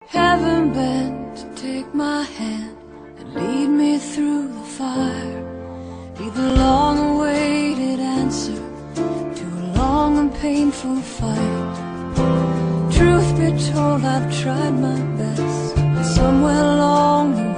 Heaven bent to take my hand and lead me through the fire. Be the long-awaited answer to a long and painful fight. Truth be told, I've tried my best, but somewhere along the